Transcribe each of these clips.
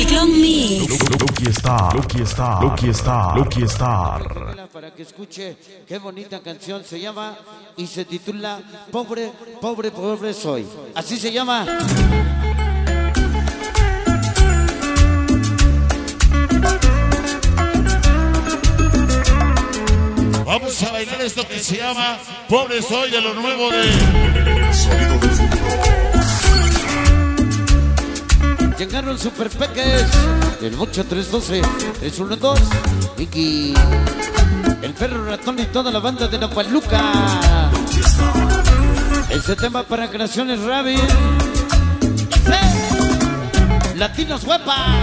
Ciclón Mix. Lucky Star. Para que escuche qué bonita canción se llama y se titula Pobre, pobre, pobre soy. Así se llama. Vamos a bailar esto que se llama Pobre soy, de lo nuevo de Sonido del futuro. Llegaron Super Peques, el 8312-312, Vicky, el perro ratón y toda la banda de Napaluca. Este tema para Creaciones Rabbit. Latinos Huepa.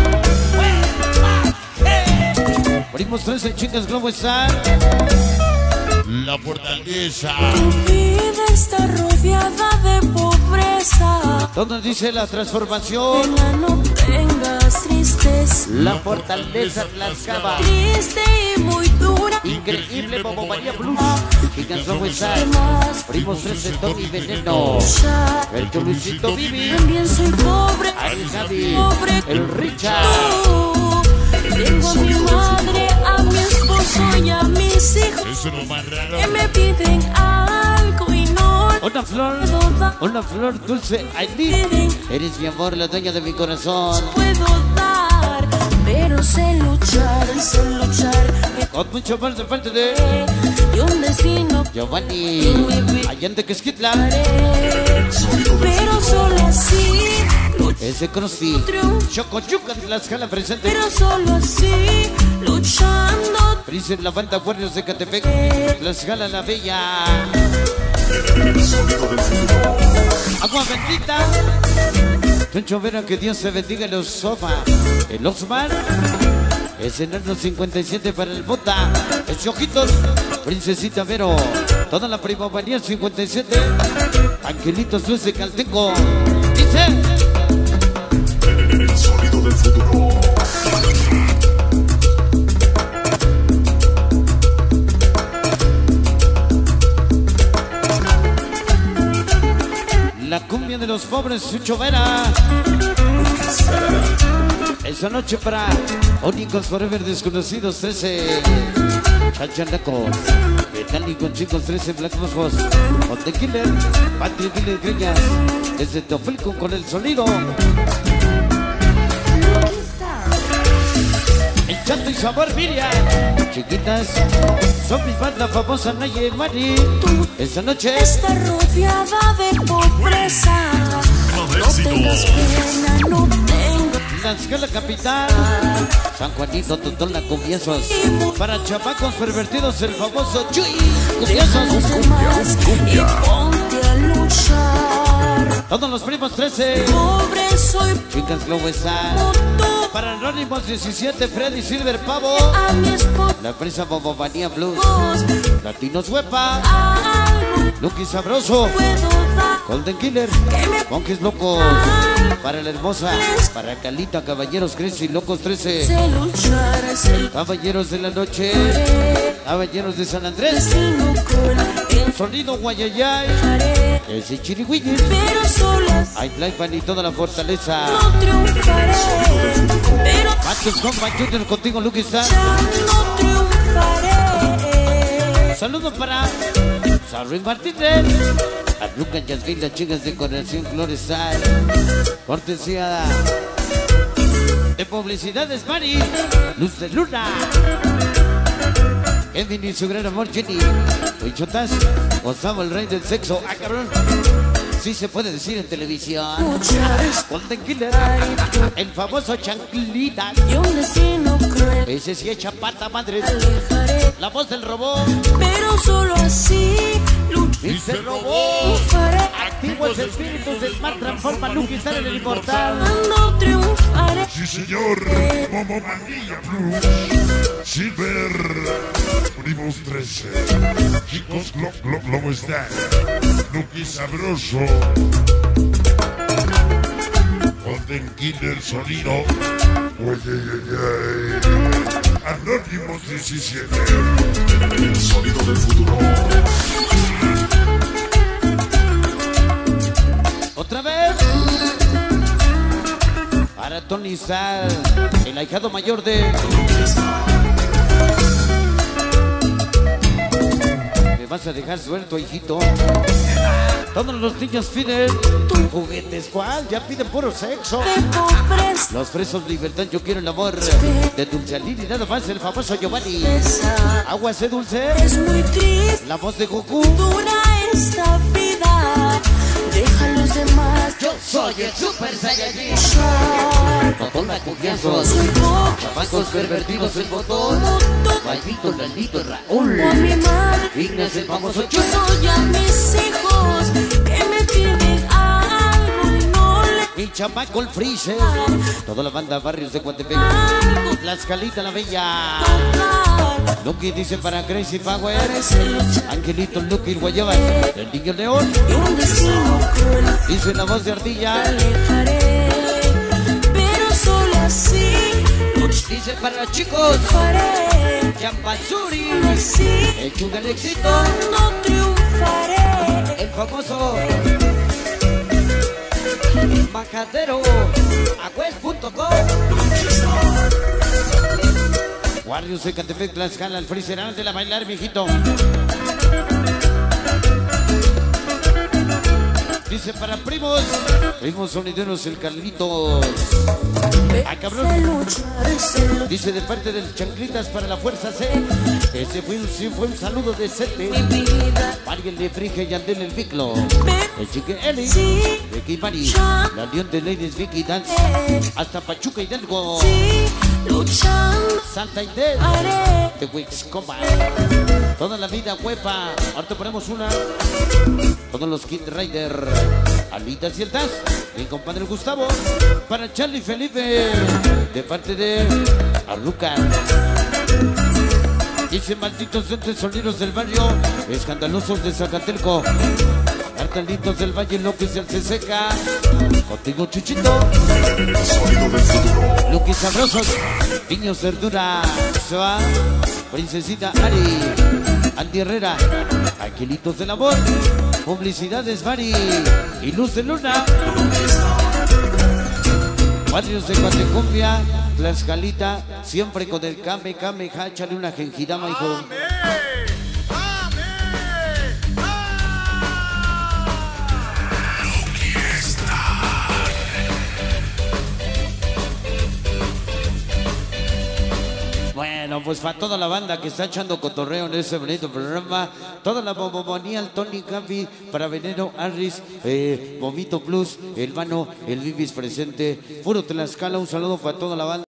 Primos 13 chicas Globo Star. La Fortaleza. Tu vida está rodeada de pobreza. ¿Dónde dice la transformación? Nena, no tengas tristeza. La Fortaleza Tlaxcala. Triste y muy dura. Increíble Bobo María Blues. Chicas Globo Star. Primos 13 Tony Veneno. El Cholucito Vivi. También soy pobre. El Javi. Pobre. El Richard. Tengo a mi madre, a mi esposo y a mis hijos. Eso es lo más raro. Que me piden algo y no Una flor dulce, Aileen. Eres mi amor, la dueña de mi corazón. puedo dar, pero sé luchar. Con mucho más de parte de Y un destino Giovanni Allende Quesquitla. pero solo así Ese conocí Chocochuca de Tlaxcala presente. pero solo así luchando. Príncipe la banda Guardias de Catepec. Tlaxcala la Bella. Sonido del futuro. Agua bendita. Chencho Vera, que Dios te bendiga el Osoma. El Osmar. Escenario 57 para el Bota. El Ojitos. Princesita Vero. Toda la Primavería 57. Angelitos Luz de Caltenco. Dice. Sonido del futuro. La cumbia de los pobres, Sucho Vera. Esa noche para Únicos Forever Desconocidos 13. Chachanacos. Metálicos Chicos 13. Black Mosfos. Con The Killer. Patria Killer Greñas. Desde Teofilco con el sonido. El Chato y Sabor Miriam. Chiquitas. Son mis bandas famosas Naya y Mari. Esta noche. Está rodeada de pobreza. No tengas pena, no tengas. Tlaxcala capital. San Juanito, Totola, Cumbiazos. Para chamacos pervertidos, el famoso Chuy. Deja los Cumbiazos. demás y ponte a luchar. Todos los primos 13. Pobre soy Chicas Globo Star. tú. Para Anónimos 17, Freddy Silver Pavo. A mi esposo La presa Bobomanía Blues. Latinos Huepa. algo Lucky Sabroso. puedo dar. Golden Killer. Que me Monjes Locos. Para la hermosa. Para Calita, Caballeros Crazy Locos 13. sé luchar, sé Caballeros de la noche. Caballeros de San Andrés. destino cruel. Sonido Guayayay. Haré, Ese Chirigüilli. pero solo así Hay Flypan y toda la fortaleza. no triunfaré. Pero Machos con Junior contigo, Lucky Star. ya no triunfaré. Saludos para San Luis Martínez. A Lucas Yasmin, las chicas de Conexión Floresal. Cortesía de Publicidades Mari. Luz de Luna. Kevin y su gran amor Jenny. Huichotas. Gustavo, el rey del sexo. Ah, cabrón. Sí se puede decir en televisión. Muchas Golden Killer. El famoso Chanclita. y un destino cruel. Ese sí echa pata madre. Alejaré, La voz del robot. pero solo así Y se robó. triunfaré. Activos espíritus del mar transforma Lucky Star en el inmortal. No triunfaré. Sí, señor. Como Manilla Blues. Silver. Primos 13. Chicos Globo Star. Lucky Sabroso. Golden Killer Sonido. Oye, Anónimos 17. Sonido del futuro. Otra vez. Para Tony Sal, el ahijado mayor de... Me vas a dejar suelto, hijito. Todos los niños piden juguetes, ¿cuál? Ya piden puro sexo. Los fresos libertad, yo quiero el amor de Dulcealín y nada más el famoso Giovanni. Aguas de dulce. Es muy triste. La voz de Goku. Dura esta vida. Deja a los demás. Yo soy el Super Saiyajin. Luchar. Con la confianza. Soy poco. Chamacos pervertidos el botón. Maldito, Landito, Raúl. Como a mi madre. Ignas el famoso Yo Chuy. soy a mis hijos que me piden algo y no le Mi chamaco el Freezer. Toda la banda Barrios de Guatepec. algo. Tlaxcalita la Bella. Total. Lucky dice para Crazy Power. Parece luchar. Angelito Lucky Guayabas. El niño león. Y un destino cruel. Dice la voz de Te Ardilla. alejaré. Pero solo así Dice para los chicos. triunfaré. Champazuri. Solo así El Chuga el éxito. no triunfaré. El famoso Majadero. Agüez.com. Guardios de Catepec, Tlaxcala, el Freezer, de la bailar, viejito. Dice para primos sonideros, el Carlitos. Ah, cabrón. Sé luchar, sé luchar. Dice de parte del Chanclitas para la Fuerza C. Ese fue un saludo de Sete. Mi vida. Alguien de Frige y Andel el Viclo. El Chique Eli. Sí, Vicky Mari. La León de Ladies Vicky Dance. Hasta Pachuca Hidalgo. sí, luchando Santa Idel. haré. De Wixcoma. Toda la vida huepa. Ahorita ponemos una. Todos los Kid Rider. Alitas y el Taz. Mi compadre Gustavo. Para Charlie Felipe. De parte de Arluca. Dice malditos entes sonidos del barrio. Escandalosos de Zacatelco. Cartelitos del Valle, Loki se seca. Contigo, Chuchito. El sonido del futuro. Lucky Sabrosos, Niños Verdura, Soa, Princesita Ari, Andy Herrera, Angelitos del Amor, Publicidades Mari y Luz de Luna. Barrios de Guatecumbia, Tlaxcalita, siempre con el Kame Kame, échale una gengirama, hijo. Bueno, pues para toda la banda que está echando cotorreo en ese bonito programa, toda la bombonía, el Tony Campi, para Veneno, Harris, Vomito Plus, el Mano, el Vivis presente, puro Tlaxcala, un saludo para toda la banda.